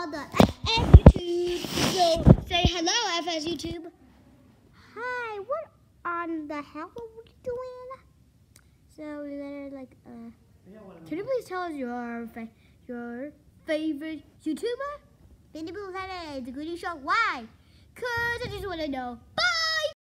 on the F.S YouTube. So say hello, F.S YouTube. Hi, what on the hell are we doing? So we better can you please tell us your favorite YouTuber? The Goody Show. Why? Cause I just want to know. Bye.